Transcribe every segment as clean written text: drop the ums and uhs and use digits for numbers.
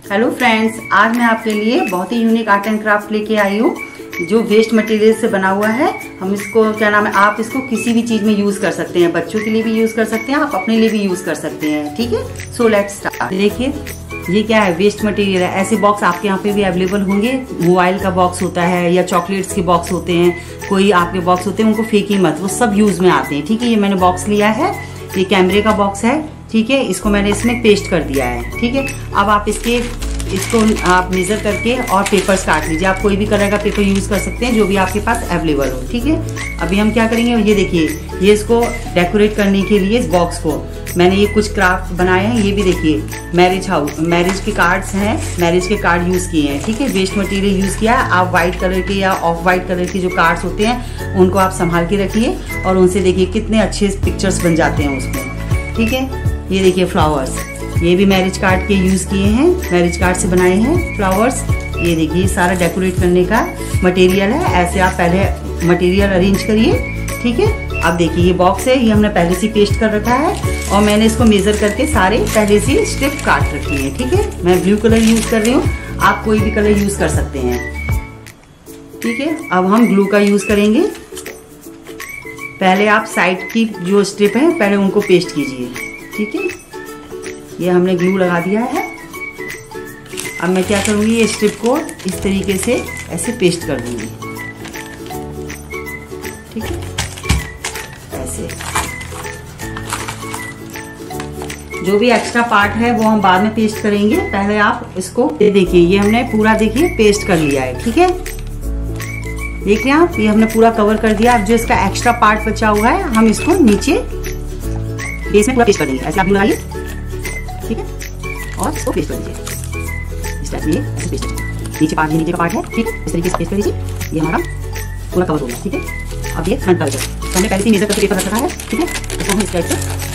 Hello friends, आज मैं आपके लिए बहुत ही यूनिक आर्ट एंड क्राफ्ट लेके आई हूँ जो वेस्ट मटेरियल से बना हुआ है। हम इसको क्या नाम है, आप इसको किसी भी चीज में यूज कर सकते हैं, बच्चों के लिए भी यूज कर सकते हैं, आप अपने लिए भी यूज कर सकते हैं। ठीक है, सो लेट्स स्टार्ट। देखिए ये क्या है, वेस्ट मटेरियल है। ऐसे बॉक्स आपके यहाँ पे भी अवेलेबल होंगे। मोबाइल का बॉक्स होता है या चॉकलेट्स के बॉक्स होते हैं, कोई आपके बॉक्स होते हैं, उनको फेंकी मत, वो सब यूज में आते हैं। ठीक है, ये मैंने बॉक्स लिया है, ये कैमरे का बॉक्स है। ठीक है, इसको मैंने इसमें पेस्ट कर दिया है। ठीक है, अब आप इसको आप मेजर करके और पेपर्स काट लीजिए। आप कोई भी कलर का पेपर यूज कर सकते हैं जो भी आपके पास अवेलेबल हो। ठीक है, अभी हम क्या करेंगे, ये देखिए, ये इसको डेकोरेट करने के लिए इस बॉक्स को मैंने ये कुछ क्राफ्ट बनाए हैं। ये भी देखिए, मैरिज के कार्ड्स हैं, मैरिज के कार्ड यूज किए हैं। ठीक है, वेस्ट मटेरियल यूज किया है। आप व्हाइट कलर के या ऑफ व्हाइट कलर के जो कार्ड्स होते हैं उनको आप संभाल के रखिए और उनसे देखिए कितने अच्छे पिक्चर्स बन जाते हैं उसमें। ठीक है, ये देखिए फ्लावर्स, ये भी मैरिज कार्ड के यूज किए हैं, मैरिज कार्ड से बनाए हैं फ्लावर्स। ये देखिए सारा डेकोरेट करने का मटेरियल है। ऐसे आप पहले मटेरियल अरेंज करिए। ठीक है, अब देखिए ये बॉक्स है, ये हमने पहले से पेस्ट कर रखा है और मैंने इसको मेजर करके सारे पहले से स्ट्रिप काट रखी है। ठीक है, मैं ब्लू कलर यूज कर रही हूँ, आप कोई भी कलर यूज कर सकते हैं। ठीक है, अब हम ग्लू का यूज करेंगे। पहले आप साइड की जो स्ट्रिप है पहले उनको पेस्ट कीजिए। ठीक है, ये हमने ग्लू लगा दिया है। अब मैं क्या करूंगी, ये स्ट्रिप को इस तरीके से ऐसे पेस्ट कर दूंगी। ठीक है, ऐसे जो भी एक्स्ट्रा पार्ट है वो हम बाद में पेस्ट करेंगे। पहले आप इसको देखिए, ये हमने पूरा देखिए पेस्ट कर लिया है। ठीक है, देखिए आप, ये हमने पूरा कवर कर दिया। अब जो इसका एक्स्ट्रा पार्ट बचा हुआ है हम इसको नीचे बेस में पूरा पेस्ट कर देंगे। ऐसे आप लगाइए। ठीक है, और इसको पेस्ट कर दीजिए इस टाइप से, ऐसे पेस्ट कीजिए। नीचे का पार्ट है। ठीक है, इस तरीके से पेस्ट कर दीजिए। ये हमारा पूरा कवर हो गया। ठीक है, अब ये फ्रंट का बचा, तो हमने पहले से मेजर करके पेपर रख रखा है। ठीक है, इसको हम इस टाइप से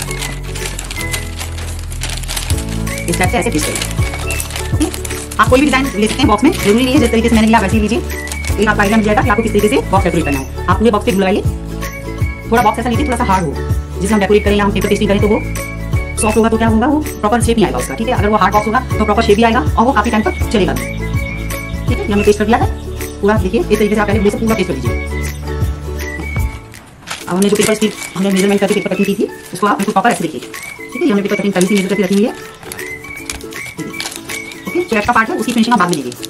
ऐसे पेस्ट करेंगे। ओके, आप कोई भी डिजाइन ले सकते हैं बॉक्स में, जरूरी नहीं है जिस तरीके से मैंने लिया वैसे ही लीजिए। एक आपका आइडिया मिल जाएगा कि आपको किस तरीके से बॉक्स डेकोरेट करना है। आप पूरे बॉक्स पे ग्लू लगाइए। थोड़ा बॉक्स ऐसा लीजिए थोड़ा सा हार्ड हो, जिसमें हम डेकोरेट करें या हम पेपर पेस्टिंग करें तो वो सॉफ्ट होगा, तो क्या होगा, वो प्रॉपर शेप नहीं आएगा उसका। ठीक है, अगर वो हार्ड बॉक्स होगा तो प्रॉपर शेप भी आएगा और वो काफी टाइम तक चलेगा। ठीक है, ये हमने पेस्ट कर दिया है पूरा। देखिए इस तरीके से आप पहले पूरा पेस्ट कर लीजिए। अब हमने जो पेपर की हमने मेजरमेंट करके पेपर कटिंग की थी उसको आप प्रॉपर ऐसे देखिए। ठीक है, हमने पेपर कटिंग पहले से मेजर करके रखी हुई है। ओके, जो एक्स्ट्रा पार्ट है उसकी फिनिशिंग आप बाद में लीजिए।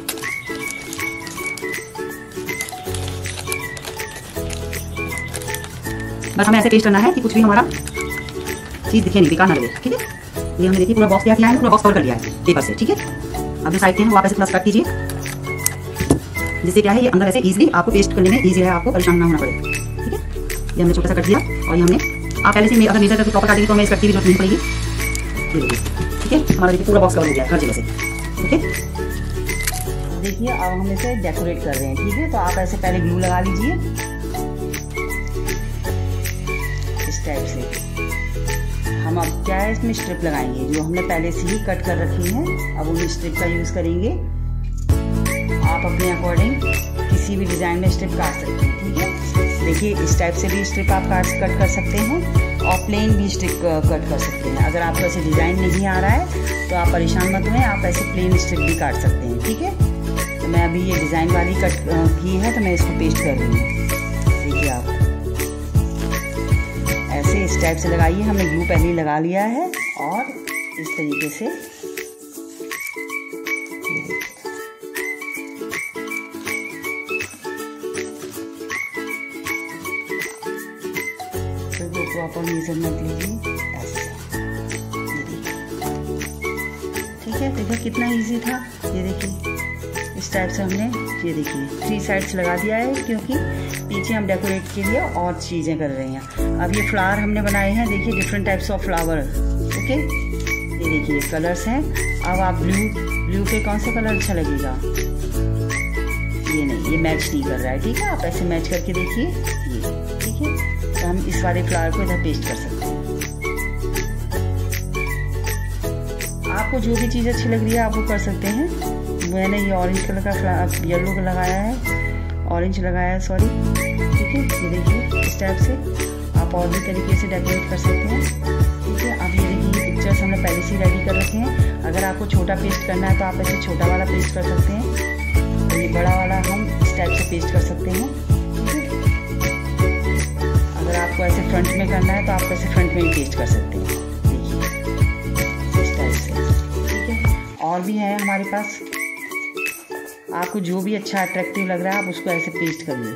बस हमें ऐसे पेस्ट करना है कि कुछ भी हमारा चीज दिखे नहीं, बेकार ना लगे। ठीक है, ये हमने देखिए पूरा बॉक्स क्या किया है, पूरा बॉक्स कवर कर लिया है पेपर से। ठीक है, अब जो साइड के हैं वो आप ऐसे प्लस कट कीजिए, जिससे क्या है ये अंदर ऐसे इजीली आपको पेस्ट करने में इजी है, आपको परेशान ना होना पड़े। ठीक है, ये हमने छोटा सा कट दिया और ये हमने आप पहले से अगर मेजर करके प्रॉपर काटेंगे तो हमें इस कट की भी जरूरत नहीं पड़ेगी। ठीक है, हमारा देखिए पूरा बॉक्स कवर हो गया हर जगह से। ओके, देखिए अब हम इसे डेकोरेट कर रहे हैं। ठीक है, तो आप ऐसे पहले ग्लू लगा लीजिए इस टाइप से। हम अब क्या है, इसमें स्ट्रिप लगाएंगे जो हमने पहले से ही कट कर रखी है। अब उन स्ट्रिप का यूज करेंगे। आप अपने अकॉर्डिंग किसी भी डिजाइन में स्ट्रिप काट सकते हैं। ठीक है, देखिए इस टाइप से भी स्ट्रिप आप कट कर सकते हैं और प्लेन भी स्ट्रिप कट कर सकते हैं। अगर आपको ऐसे डिजाइन नहीं आ रहा है तो आप परेशान मत हुए, आप ऐसे प्लेन स्ट्रिप भी काट सकते हैं। ठीक है, तो मैं अभी ये डिजाइन वाली कट की है तो मैं इसको पेस्ट कर रही हूँ। देखिए आप ऐसे इस टाइप से लगाइए। हमने ग्लू पहले ही लगा लिया है और इस तरीके से तो प्रॉपर मेजरमेंट लीजिए ऐसे। ये देखिए, ठीक है, देखिए कितना इजी था। ये देखिए इस टाइप से हमने ये देखिए 3 साइड्स लगा दिया है, क्योंकि पीछे हम डेकोरेट के लिए और चीज़ें कर रहे हैं। अब ये फ्लावर हमने बनाए हैं, देखिए different types of flower. Okay, ये देखिए कलर्स हैं। अब आप ब्लू पे कौन सा कलर अच्छा लगेगा, ये नहीं, ये मैच नहीं कर रहा है। ठीक है, आप ऐसे मैच करके देखिए ये। ठीक है, तो हम इस वाले फ्लावर को इधर पेस्ट कर सकते हैं। आपको जो भी चीज़ अच्छी लग रही है आप वो कर सकते हैं। मैंने ये ऑरेंज कलर का येलो का लगाया है, ऑरेंज लगाया है सॉरी। ठीक है, ये देखिए इस टाइप से आप और भी तरीके से डेकोरेट कर सकते हैं। ठीक है, अब ये देखिए पिक्चर्स हमने पहले से रेडी कर रखे हैं। अगर आपको छोटा पेस्ट करना है तो आप ऐसे छोटा वाला पेस्ट कर सकते हैं, तो ये बड़ा वाला हम इस टाइप से पेस्ट कर सकते हैं। अगर आपको ऐसे फ्रंट में करना है तो आप ऐसे फ्रंट में ही पेस्ट कर सकते हैं, देखिए इस टाइप से, ठीक है। और भी है हमारे पास, आपको जो भी अच्छा अट्रैक्टिव लग रहा है आप उसको ऐसे पेस्ट करिए।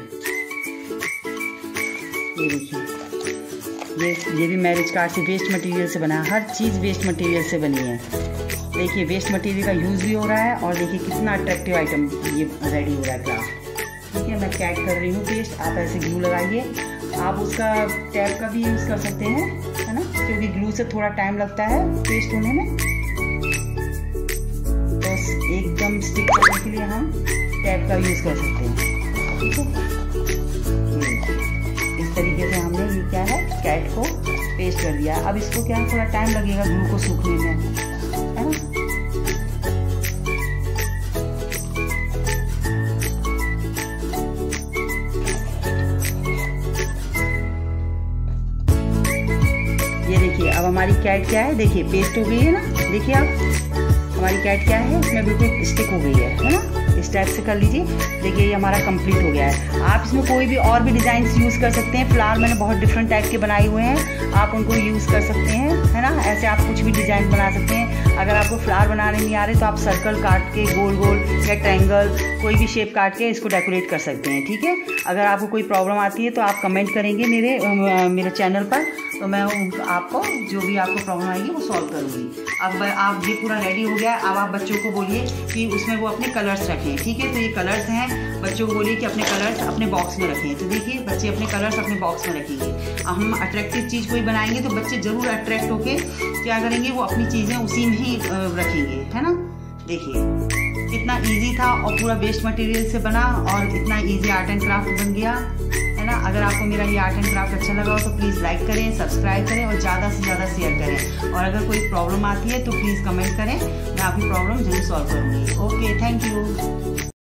ये देखिए, ये भी मैरिज कार्ड से वेस्ट मटेरियल से बना है, हर चीज़ वेस्ट मटेरियल से बनी है। देखिए वेस्ट मटेरियल का यूज़ भी हो रहा है और देखिए कितना अट्रैक्टिव आइटम ये रेडी हो रहा है क्राफ्ट, ठीक है। मैं कैट कर रही हूँ पेस्ट, आप ऐसे ग्लू लगाइए। आप उसका टैप का भी यूज़ कर सकते हैं, है ना, क्योंकि ग्लू से थोड़ा टाइम लगता है पेस्ट होने में। तो एकदम स्टिक करने के लिए हम टैप का यूज़ कर सकते हैं, ठीक है। इस तरीके से हमने ये क्या है कैट को पेस्ट कर दिया। अब इसको क्या है थोड़ा टाइम लगेगा ग्लू को सूखने में, है ना। ये देखिए अब हमारी कैट क्या है, देखिए पेस्ट हो गई है ना। देखिए आप हमारी कैट क्या है, इसमें बिल्कुल स्टिक हो गई है ना। इस टाइप से कर लीजिए। देखिए ये हमारा कंप्लीट हो गया है। आप इसमें कोई भी और भी डिज़ाइन यूज़ कर सकते हैं। फ्लावर मैंने बहुत डिफरेंट टाइप के बनाए हुए हैं, आप उनको यूज़ कर सकते हैं, है ना। ऐसे आप कुछ भी डिज़ाइन बना सकते हैं। अगर आपको फ्लावर बनाने नहीं आ रहे तो आप सर्कल काट के गोल गोल या ट्रायंगल कोई भी शेप काट के इसको डेकोरेट कर सकते हैं, ठीक है। अगर आपको कोई प्रॉब्लम आती है तो आप कमेंट करेंगे मेरे चैनल पर, तो मैं आपको जो भी आपको प्रॉब्लम आएगी वो सॉल्व करूँगी। अब आप ये पूरा रेडी हो गया। अब आप बच्चों को बोलिए कि उसमें वो अपने कलर्स रखें, ठीक है। तो ये कलर्स हैं, बच्चों को बोलिए कि अपने कलर्स अपने बॉक्स में रखें। तो देखिए बच्चे अपने कलर्स अपने बॉक्स में रखेंगे। हम अट्रैक्टिव चीज़ कोई बनाएंगे तो बच्चे ज़रूर अट्रैक्ट होके क्या करेंगे, वो अपनी चीज़ें उसी में ही रखेंगे, है ना। देखिए कितना इजी था और पूरा वेस्ट मटेरियल से बना और इतना इजी आर्ट एंड क्राफ्ट बन गया, है ना। अगर आपको मेरा ये आर्ट एंड क्राफ्ट अच्छा लगा हो तो प्लीज़ लाइक करें, सब्सक्राइब करें और ज़्यादा से ज़्यादा शेयर करें। और अगर कोई प्रॉब्लम आती है तो प्लीज़ कमेंट करें, मैं आपकी प्रॉब्लम जरूर सॉल्व करूँगी। Okay, thank you.